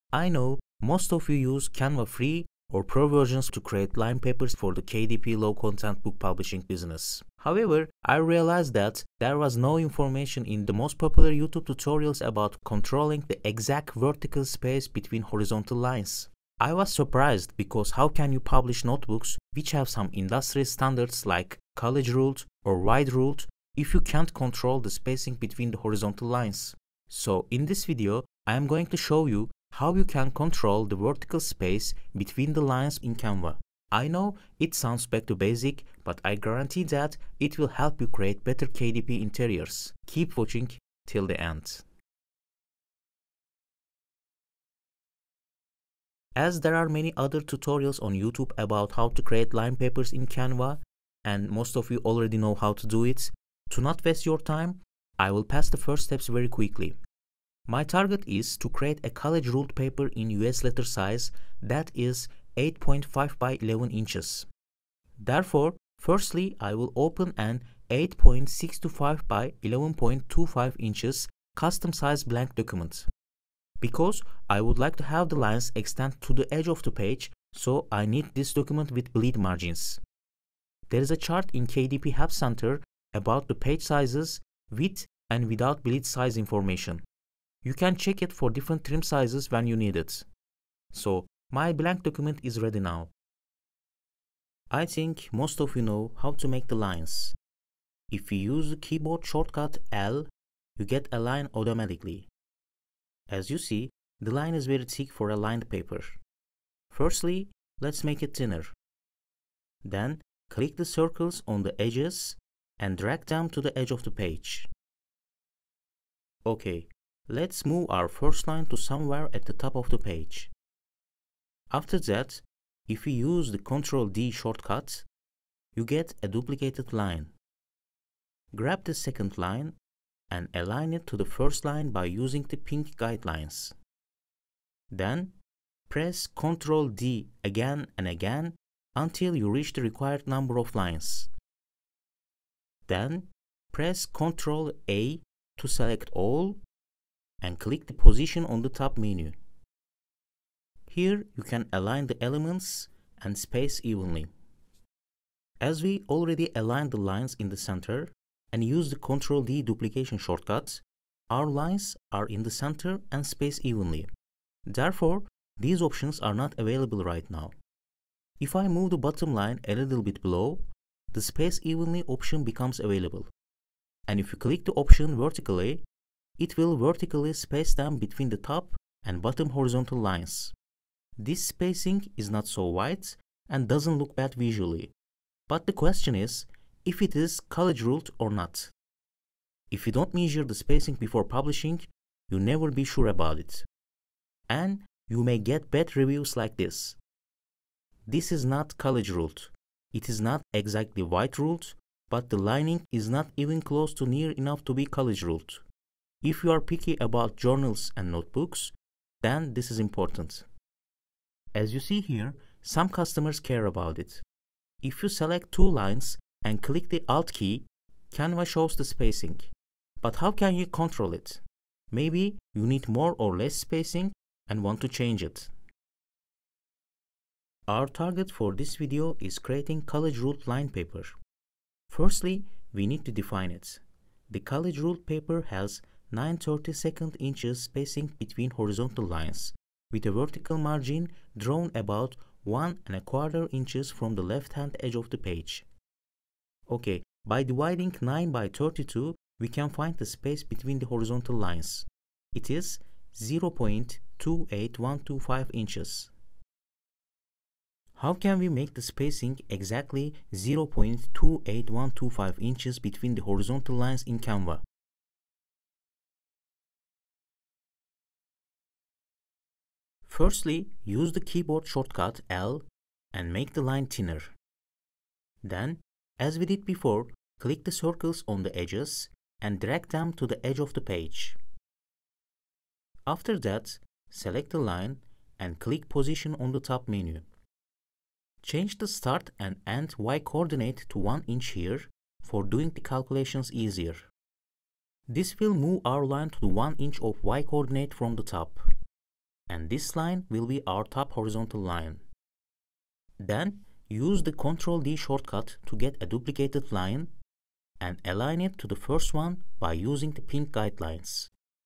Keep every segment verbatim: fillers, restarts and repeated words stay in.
I know most of you use Canva free or pro versions to create line papers for the K D P low content book publishing business. However, I realized that there was no information in the most popular YouTube tutorials about controlling the exact vertical space between horizontal lines. I was surprised because how can you publish notebooks which have some industry standards like college ruled or wide ruled if you can't control the spacing between the horizontal lines? So in this video, I am going to show you how you can control the vertical space between the lines in Canva. I know it sounds back to basic, but I guarantee that it will help you create better K D P interiors. Keep watching till the end. As there are many other tutorials on YouTube about how to create line papers in Canva, and most of you already know how to do it, to not waste your time, I will pass the first steps very quickly. My target is to create a college ruled paper in U S letter size that is eight point five by eleven inches. Therefore, firstly, I will open an eight point six two five by eleven point two five inches custom size blank document. Because I would like to have the lines extend to the edge of the page, so I need this document with bleed margins. There is a chart in K D P Help Center about the page sizes with and without bleed size information. You can check it for different trim sizes when you need it. So, my blank document is ready now. I think most of you know how to make the lines. If you use the keyboard shortcut L, you get a line automatically. As you see, the line is very thick for a lined paper. Firstly, let's make it thinner. Then, click the circles on the edges and drag them to the edge of the page. Okay, let's move our first line to somewhere at the top of the page. After that, if we use the control D shortcut, you get a duplicated line. Grab the second line and align it to the first line by using the pink guidelines. Then, press control D again and again until you reach the required number of lines. Then, press control A to select all and click the position on the top menu. Here you can align the elements and space evenly. As we already aligned the lines in the center and use the control D duplication shortcut, our lines are in the center and spaced evenly. Therefore, these options are not available right now. If I move the bottom line a little bit below, the space evenly option becomes available. And if you click the option vertically, it will vertically space them between the top and bottom horizontal lines. This spacing is not so wide and doesn't look bad visually. But the question is, if it is college ruled or not. If you don't measure the spacing before publishing, you'll never be sure about it. And you may get bad reviews like this. This is not college ruled. It is not exactly white ruled, but the lining is not even close to near enough to be college ruled. If you are picky about journals and notebooks, then this is important. As you see here, some customers care about it. If you select two lines and click the Alt key, Canva shows the spacing. But how can you control it? Maybe you need more or less spacing and want to change it. Our target for this video is creating college ruled line paper. Firstly, we need to define it. The college ruled paper has nine thirty-second inches spacing between horizontal lines, with a vertical margin drawn about one and a quarter inches from the left-hand edge of the page. Okay, by dividing nine by thirty-two, we can find the space between the horizontal lines. It is zero point two eight one two five inches. How can we make the spacing exactly zero point two eight one two five inches between the horizontal lines in Canva? Firstly, use the keyboard shortcut L and make the line thinner. Then, as we did before, click the circles on the edges and drag them to the edge of the page. After that, select the line and click position on the top menu. Change the start and end Y coordinate to one inch here for doing the calculations easier. This will move our line to the one inch of Y coordinate from the top. and this line will be our top horizontal line. Then use the control D shortcut to get a duplicated line and align it to the first one by using the pink guidelines.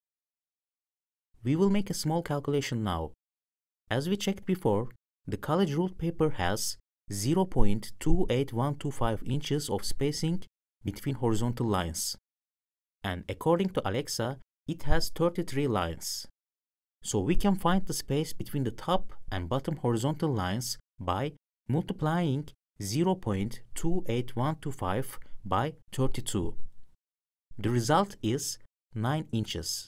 We will make a small calculation now. As we checked before, the college ruled paper has zero point two eight one two five inches of spacing between horizontal lines. And according to Alexa, it has thirty-three lines. So we can find the space between the top and bottom horizontal lines by multiplying zero point two eight one two five by thirty-two. The result is nine inches.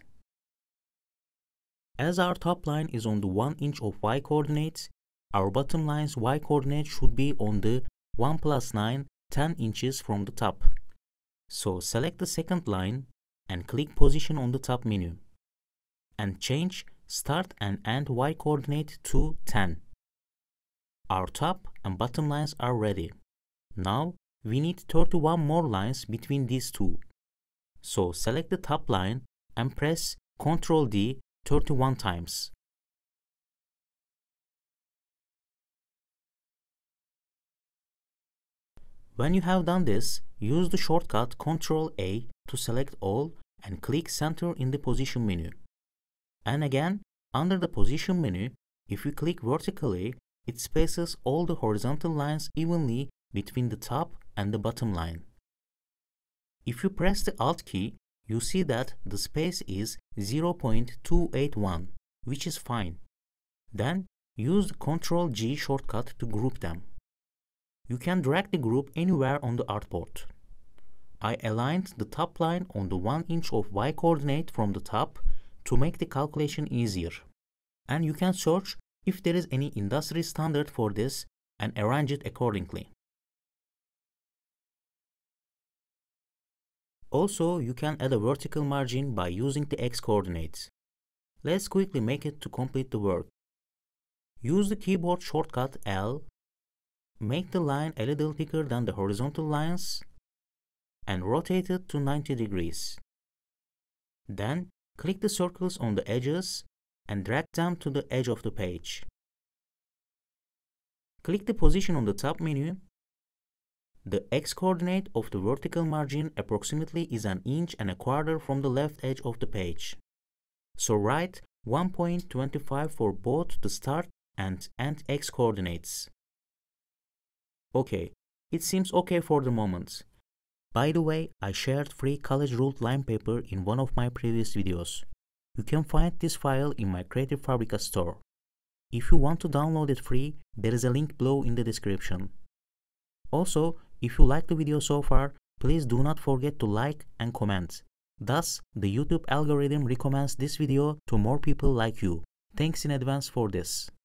As our top line is on the one inch of y coordinates, our bottom line's y coordinate should be on the one plus nine, ten inches from the top. So select the second line and click position on the top menu and change start and end y coordinate to ten. Our top and bottom lines are ready. Now we need thirty-one more lines between these two. So select the top line and press control D thirty-one times. When you have done this, use the shortcut control A to select all and click center in the position menu. And again, under the position menu, if you click vertically, it spaces all the horizontal lines evenly between the top and the bottom line. If you press the Alt key, you see that the space is zero point two eight one, which is fine. Then use the control G shortcut to group them. You can drag the group anywhere on the artboard. I aligned the top line on the one inch of y coordinate from the top to make the calculation easier. And you can search if there is any industry standard for this and arrange it accordingly. Also, you can add a vertical margin by using the X coordinates. Let's quickly make it to complete the work. Use the keyboard shortcut L, make the line a little thicker than the horizontal lines, and rotate it to ninety degrees. Then, click the circles on the edges and drag them to the edge of the page. Click the position on the top menu. The X coordinate of the vertical margin approximately is an inch and a quarter from the left edge of the page. So write one point two five for both the start and end X coordinates. Okay, it seems okay for the moment. By the way, I shared free college ruled line paper in one of my previous videos. You can find this file in my Creative Fabrica store. If you want to download it free, there is a link below in the description. Also, if you liked the video so far, please do not forget to like and comment. Thus, the YouTube algorithm recommends this video to more people like you. Thanks in advance for this.